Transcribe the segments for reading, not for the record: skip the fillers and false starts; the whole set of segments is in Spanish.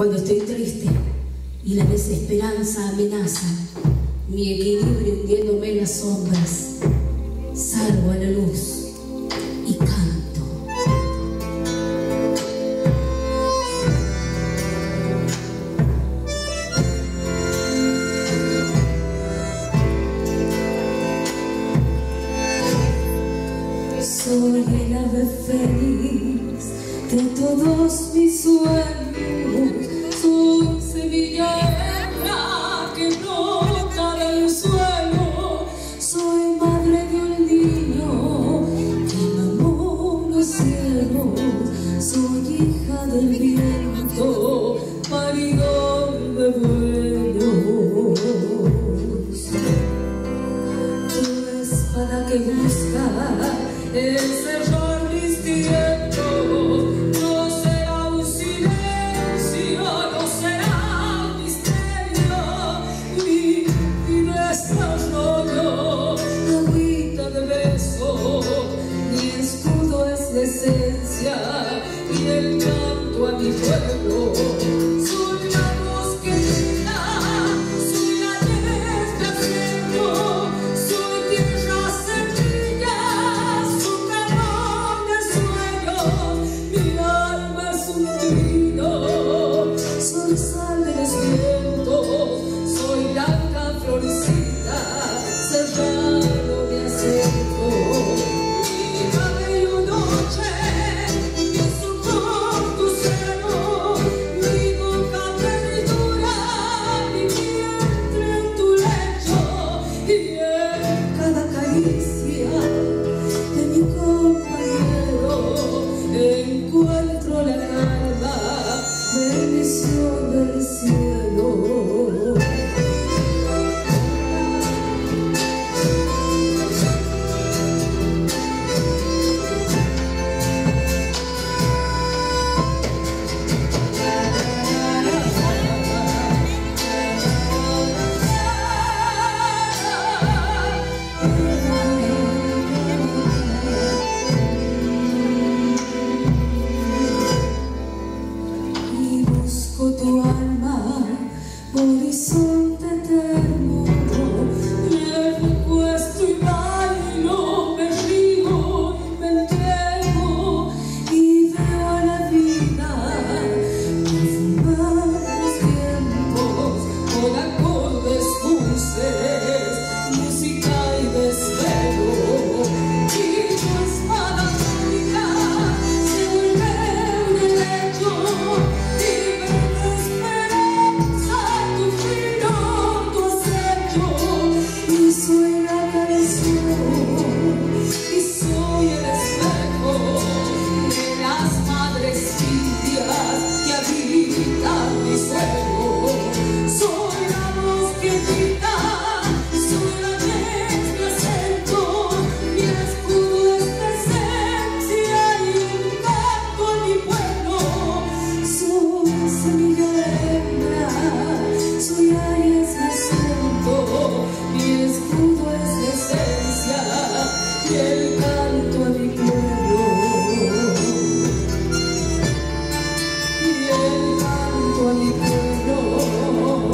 Cuando estoy triste y la desesperanza amenaza mi equilibrio hundiéndome en las sombras, salgo a la luz y canto. Soy el ave feliz de todos mis sueños, soy semilla hembra que brota del suelo, soy madre de un niño que mamó los cielos, soy hija del viento, paridor de vuelos. Tu espada que busca encerrar mis tiempos, no será un silencio, no será un misterio, mi desarrollo, agüita de beso, mi escudo es la esencia y el canto a mi pueblo. Soy la voz que grita, soy la desgraciado, soy tierra semilla, soy sal de los vientos, soy blanca florecita, cerrado de acento. Mi cabello noche, mi ojos tu seno, mi boca verdura, mi vientre en tu lecho, y en cada caricia de mi compañero encuentro la calma, bendición del cielo. Tu alma, horizonte eterno, me recuesto y bailo, me río y me entrego y veo a la vida transformar los tiempos con acordes dulces, música y desvelo, y tu espada mágica se vuelve un helecho. Soy la canción y soy el espejo de las madres indias que habitan mi suelo. Soy la voz que grita, soy la desplacento, mi escudo es presencia y encanto a mi pueblo. Soy semilla hembra, soy aire es mi acento, mi escudo es la esencia y el canto a mi pueblo, y el canto a mi pueblo.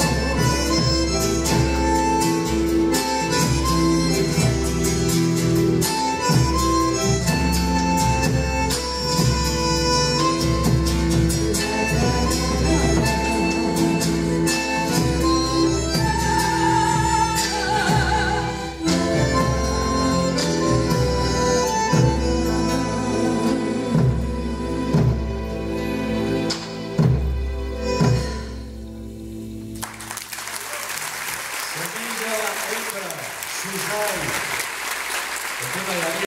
Semilla hembra, Susay.